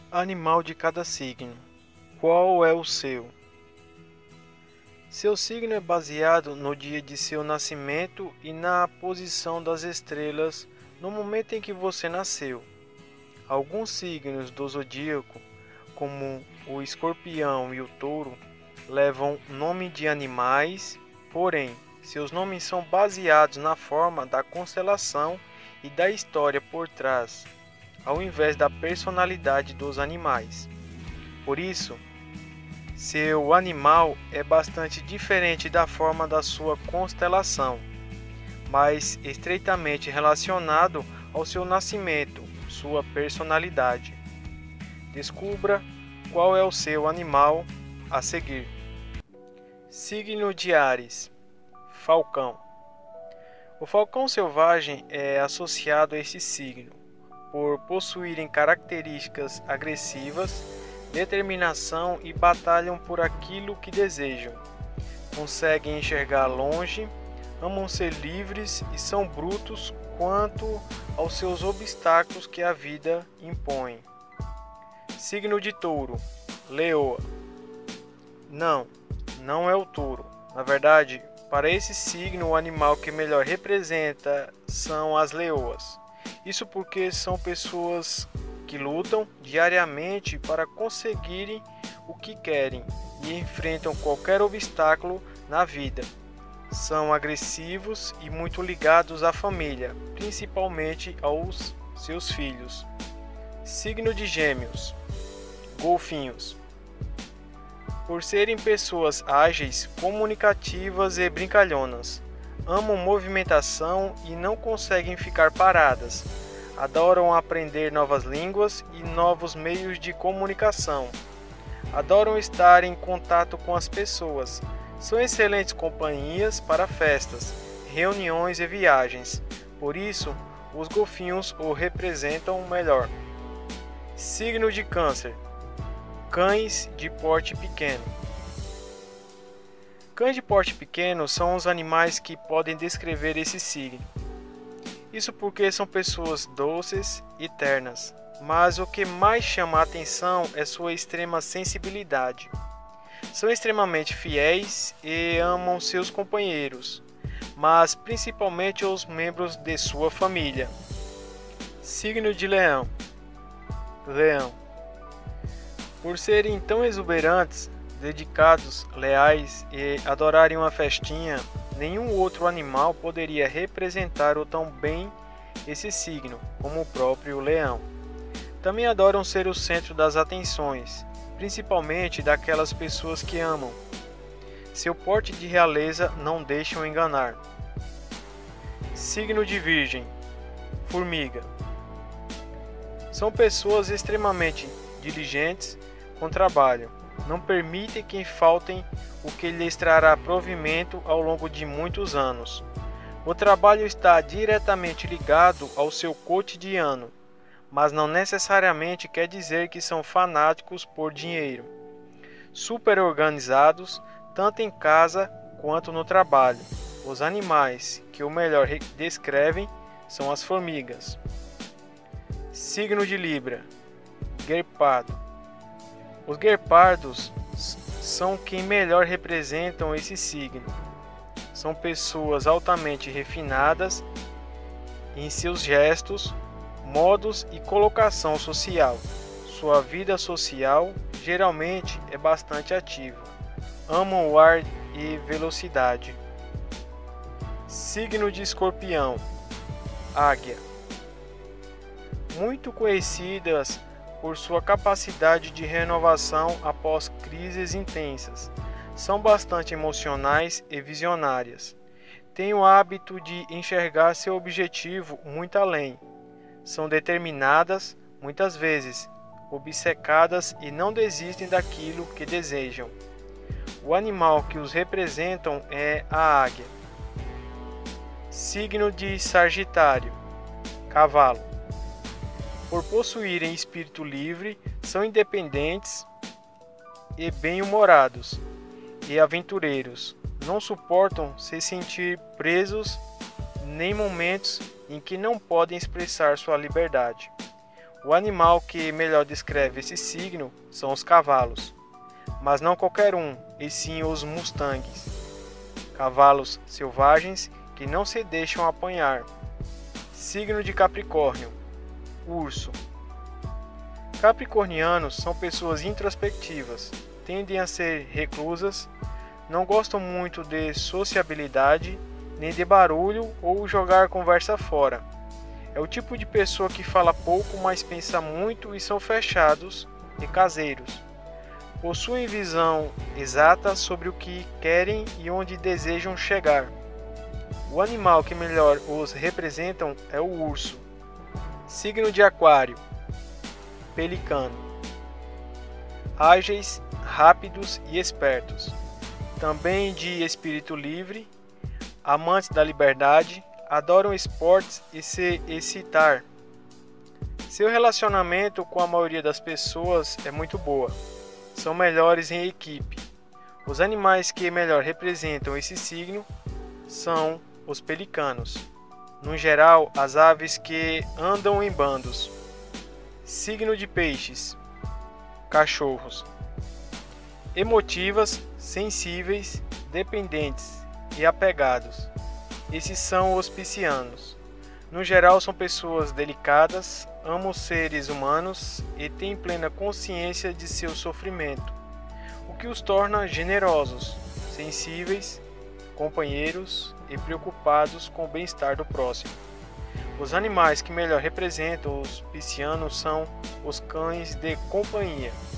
Animal de cada signo. Qual é o seu? Seu signo é baseado no dia de seu nascimento e na posição das estrelas no momento em que você nasceu. Alguns signos do zodíaco, como o escorpião e o touro, levam nome de animais, porém, seus nomes são baseados na forma da constelação e da história por trás, ao invés da personalidade dos animais. Por isso, seu animal é bastante diferente da forma da sua constelação, mas estreitamente relacionado ao seu nascimento, sua personalidade. Descubra qual é o seu animal a seguir. Signo de Áries, Falcão. O falcão selvagem é associado a esse signo, por possuírem características agressivas, determinação e batalham por aquilo que desejam. Conseguem enxergar longe, amam ser livres e são brutos quanto aos seus obstáculos que a vida impõe. Signo de Touro, Leoa. Não é o touro. Na verdade, para esse signo, o animal que melhor representa são as leoas. Isso porque são pessoas que lutam diariamente para conseguirem o que querem e enfrentam qualquer obstáculo na vida. São agressivos e muito ligados à família, principalmente aos seus filhos. Signo de Gêmeos, Golfinhos. Por serem pessoas ágeis, comunicativas e brincalhonas, amam movimentação e não conseguem ficar paradas. Adoram aprender novas línguas e novos meios de comunicação. Adoram estar em contato com as pessoas. São excelentes companhias para festas, reuniões e viagens. Por isso, os golfinhos o representam melhor. Signo de Câncer, Cães de porte pequeno. Cães de porte pequeno são os animais que podem descrever esse signo. Isso porque são pessoas doces e ternas, mas o que mais chama a atenção é sua extrema sensibilidade. São extremamente fiéis e amam seus companheiros, mas principalmente os membros de sua família. Signo de Leão, Leão. Por serem tão exuberantes, dedicados, leais e adorarem uma festinha, nenhum outro animal poderia representar o tão bem esse signo, como o próprio leão. Também adoram ser o centro das atenções, principalmente daquelas pessoas que amam. Seu porte de realeza não deixa enganar. Signo de Virgem, Formiga. São pessoas extremamente diligentes com trabalho. Não permitem que faltem o que lhes trará provimento ao longo de muitos anos. O trabalho está diretamente ligado ao seu cotidiano, mas não necessariamente quer dizer que são fanáticos por dinheiro. Super organizados, tanto em casa quanto no trabalho. Os animais que o melhor descrevem são as formigas. Signo de Libra, Guepardo. Os guepardos são quem melhor representam esse signo. São pessoas altamente refinadas em seus gestos, modos e colocação social. Sua vida social geralmente é bastante ativa. Amam o ar e velocidade. Signo de Escorpião, Águia. Muito conhecidas por sua capacidade de renovação após crises intensas. São bastante emocionais e visionárias. Têm o hábito de enxergar seu objetivo muito além. São determinadas, muitas vezes, obcecadas e não desistem daquilo que desejam. O animal que os representam é a águia. Signo de Sagitário, Cavalo. Por possuírem espírito livre, são independentes e bem-humorados e aventureiros. Não suportam se sentir presos nem momentos em que não podem expressar sua liberdade. O animal que melhor descreve esse signo são os cavalos, mas não qualquer um, e sim os mustangues, cavalos selvagens que não se deixam apanhar. Signo de Capricórnio: urso. Capricornianos são pessoas introspectivas, tendem a ser reclusas, não gostam muito de sociabilidade, nem de barulho ou jogar conversa fora. É o tipo de pessoa que fala pouco, mas pensa muito e são fechados e caseiros. Possuem visão exata sobre o que querem e onde desejam chegar. O animal que melhor os representam é o urso. Signo de Aquário: pelicano. Ágeis, rápidos e espertos. Também de espírito livre, amantes da liberdade, adoram esportes e se excitar. Seu relacionamento com a maioria das pessoas é muito boa. São melhores em equipe. Os animais que melhor representam esse signo são os pelicanos. No geral, as aves que andam em bandos. Signo de Peixes: cachorros. Emotivas, sensíveis, dependentes e apegados. Esses são os piscianos. No geral, são pessoas delicadas, amam os seres humanos e têm plena consciência de seu sofrimento, o que os torna generosos, sensíveis, companheiros e preocupados com o bem-estar do próximo. Os animais que melhor representam os piscianos são os cães de companhia.